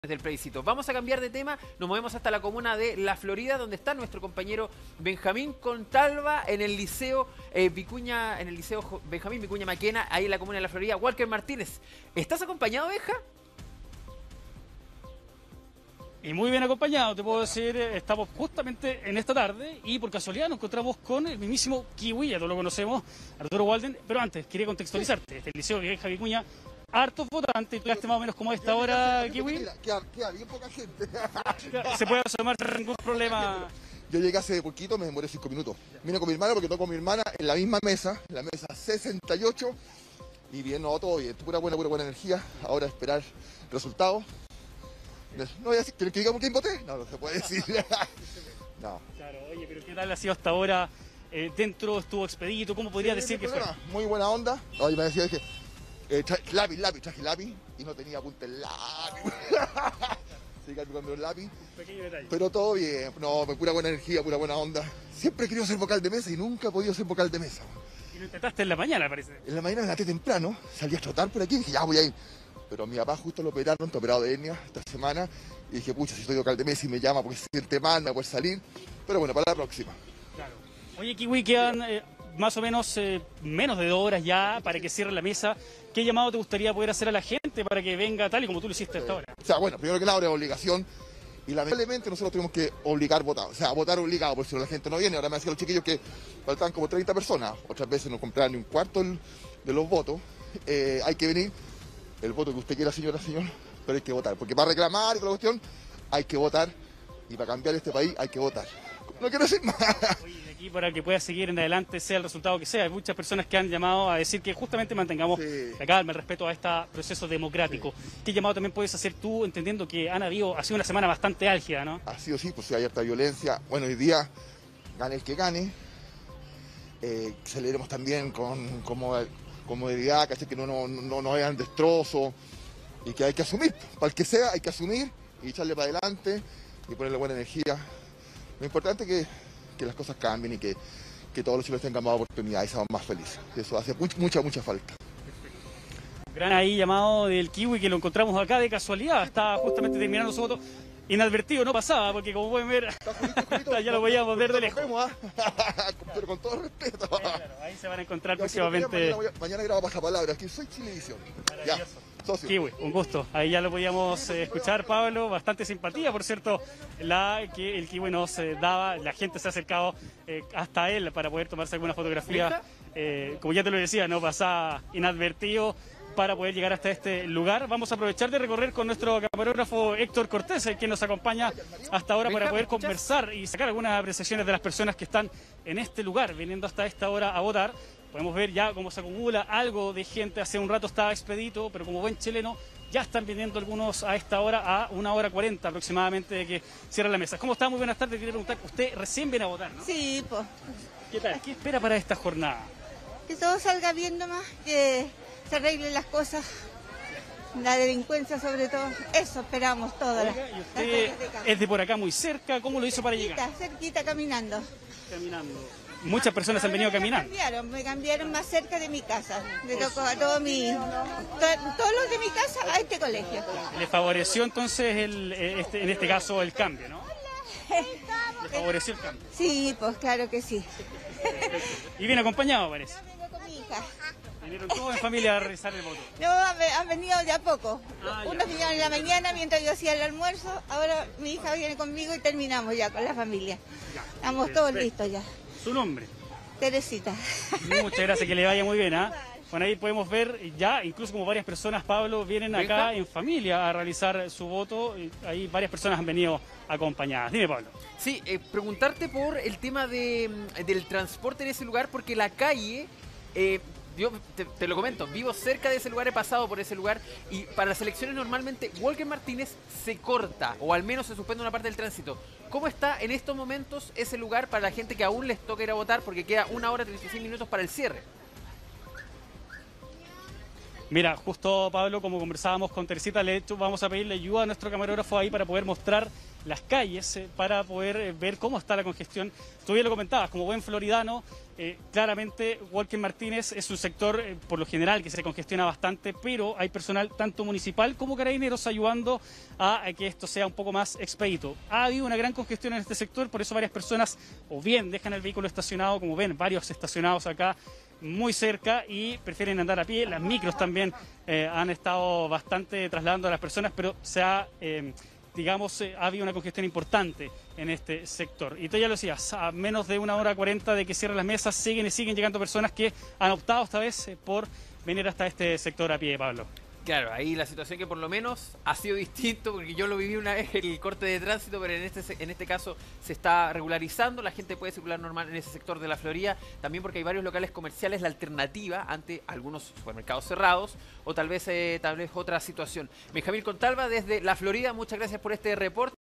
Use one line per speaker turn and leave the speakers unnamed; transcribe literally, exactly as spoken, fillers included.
del plebiscito. Vamos a cambiar de tema, nos movemos hasta la comuna de La Florida, donde está nuestro compañero Benjamín Contalva en el liceo eh, Vicuña, en el liceo Benjamín Vicuña Maquena, ahí en la comuna de La Florida. Walker Martínez, ¿estás acompañado, Benja?
Y muy bien acompañado, te puedo decir, estamos justamente en esta tarde y por casualidad nos encontramos con el mismísimo Kiwi, ya todos lo conocemos, Arturo Walden, pero antes quería contextualizarte, este liceo Benjamín Vicuña, hartos votantes, tú llegaste más o menos como a esta hora, Kiwi.
Mira, queda, queda bien poca gente.
Se puede asomar sin ningún problema.
Yo llegué hace poquito, me demoré cinco minutos. Vine con mi hermana porque toco con mi hermana en la misma mesa, en la mesa sesenta y ocho. Y bien, no, todo bien, pura buena, pura buena energía. Ahora esperar resultados. No voy a decir, ¿quieren que digamos quién voté? No, no se puede decir. No.
Claro, oye, pero ¿qué tal ha sido hasta ahora? Eh, ¿Dentro estuvo expedito? ¿Cómo podría
Sí,
decir que fue?
Muy buena onda. Oye, me decía, dije, eh, tra lápiz, lápiz, traje lápiz y no tenía apunte el lápiz. Sí, que con el lápiz.
Pequeño detalle.
Pero todo bien, no, pura buena energía, pura buena onda. Siempre he querido ser vocal de mesa y nunca he podido ser vocal de mesa.
Y lo intentaste en la mañana, parece.
En la mañana me levanté temprano, salí a trotar por aquí y dije, ya voy a ir. Pero a mi papá justo lo operaron, está operado de hernia esta semana. Y dije, pucha, si soy vocal de mesa y me llama porque se siente mal, me voy a poder salir. Pero bueno, para la próxima.
Claro. Oye, Kiwi, quedan eh, más o menos eh, menos de dos horas ya para que cierre la mesa. ¿Qué llamado te gustaría poder hacer a la gente para que venga tal y como tú lo hiciste hasta ahora?
O sea, bueno, primero que nada, es obligación. Y lamentablemente nosotros tenemos que obligar a votar. O sea, votar obligado, por si la gente no viene. Ahora me decían los chiquillos que faltan como treinta personas. Otras veces no compraron ni un cuarto de los votos. Eh, hay que venir. El voto que usted quiera, señora, señor, pero hay que votar. Porque para reclamar y con la cuestión, hay que votar. Y para cambiar este país, hay que votar. No quiero decir más.
Oye, de aquí para que pueda seguir en adelante, sea el resultado que sea. Hay muchas personas que han llamado a decir que justamente mantengamos
Sí.
la calma, el respeto a este proceso democrático. ¿Qué llamado también puedes hacer tú, entendiendo que han habido, ha sido una semana bastante álgida, ¿no?
Ha sido sí, pues si hay harta violencia. Bueno, hoy día, gane el que gane. Eh, celebremos también con comodidad, comodidad que que no, no, no, no hayan destrozos. Y que hay que asumir. Para el que sea, hay que asumir y echarle para adelante y ponerle buena energía. Lo importante es que, que las cosas cambien y que, que todos los chilenos tengan más oportunidades y seamos más felices. Eso hace mucha, mucha, mucha falta.
Gran ahí llamado del Kiwi que lo encontramos acá de casualidad. Está justamente terminando su voto. Inadvertido, no pasaba, porque como pueden ver, ya lo podíamos ver de lejos.
Vemos, ¿eh? Pero con todo respeto.
Claro, ahí se van a encontrar
Ya,
próximamente.
Mañana, mañana, mañana grabo pasapalabras, que soy Chilevisión. Ya, socio.
Kiwi, un gusto. Ahí ya lo podíamos eh, escuchar, Pablo. Bastante simpatía, por cierto, la que el Kiwi nos eh, daba. La gente se ha acercado eh, hasta él para poder tomarse alguna fotografía. Eh, como ya te lo decía, no pasaba inadvertido para poder llegar hasta este lugar. Vamos a aprovechar de recorrer con nuestro camarógrafo Héctor Cortés, el que nos acompaña hasta ahora para poder conversar y sacar algunas apreciaciones de las personas que están en este lugar, viniendo hasta esta hora a votar. Podemos ver ya cómo se acumula algo de gente. Hace un rato estaba expedito, pero como buen chileno, ya están viniendo algunos a esta hora, a una hora cuarenta aproximadamente de que cierra la mesa. ¿Cómo está? Muy buenas tardes. Quería preguntar, usted recién viene a votar, ¿no?
Sí, pues,
¿Qué tal? ¿Qué espera para esta jornada?
que todo salga bien nomás, que se arreglen las cosas, la delincuencia sobre todo, eso esperamos todas las,
Oiga, ¿y
las
usted
cosas de cambio.
es de por acá muy cerca? ¿Cómo lo hizo para llegar?
Cerquita, cerquita caminando.
Caminando. Muchas personas han venido
Ahora me
caminando.
cambiaron, me cambiaron más cerca de mi casa, le tocó a todos mi, to- todos los de mi casa a este colegio.
Le favoreció entonces el, eh, este, en este caso el cambio, ¿no? Le favoreció el cambio.
Sí, pues claro que sí.
Y bien acompañado, parece.
Yo vengo con mi hija.
Vinieron todos en familia a realizar el voto.
No, han han venido de a poco.
Ah, ya.
Unos vinieron en la mañana mientras yo hacía el almuerzo. Ahora mi hija viene conmigo y terminamos ya con la familia. Estamos todos
Perfecto.
listos ya.
Su nombre.
Teresita.
Muchas gracias, que le vaya muy bien. ¿Ah? Bueno, ahí podemos ver ya, incluso como varias personas, Pablo, vienen acá
Benja.
en familia a realizar su voto. Y ahí varias personas han venido acompañadas. Dime, Pablo.
Sí, eh, preguntarte por el tema de, mm, del transporte en ese lugar, porque la calle, eh, yo te, te lo comento, vivo cerca de ese lugar, he pasado por ese lugar, y para las elecciones normalmente Walker Martínez se corta, o al menos se suspende una parte del tránsito. ¿Cómo está en estos momentos ese lugar para la gente que aún les toca ir a votar, porque queda una hora treinta y seis minutos para el cierre?
Mira, justo Pablo, como conversábamos con Teresita, le vamos a pedirle ayuda a nuestro camarógrafo ahí para poder mostrar las calles, eh, para poder eh, ver cómo está la congestión. Tú bien lo comentabas, como buen floridano, eh, claramente Walker Martínez es un sector, eh, por lo general, que se congestiona bastante, pero hay personal tanto municipal como carabineros ayudando a, a que esto sea un poco más expedito. Ha habido una gran congestión en este sector, por eso varias personas o bien dejan el vehículo estacionado, como ven, varios estacionados acá, muy cerca y prefieren andar a pie. Las micros también eh, han estado bastante trasladando a las personas, pero se ha, eh, digamos, eh, ha habido una congestión importante en este sector. Y tú ya lo decías, a menos de una hora cuarenta de que cierren las mesas, siguen y siguen llegando personas que han optado esta vez eh, por venir hasta este sector a pie, Pablo.
Claro, ahí la situación que por lo menos ha sido distinto, porque yo lo viví una vez el corte de tránsito, pero en este en este caso se está regularizando, la gente puede circular normal en ese sector de la Florida, también porque hay varios locales comerciales, la alternativa ante algunos supermercados cerrados, o tal vez, eh, tal vez otra situación. Benjamín Contalva desde la Florida, muchas gracias por este reporte.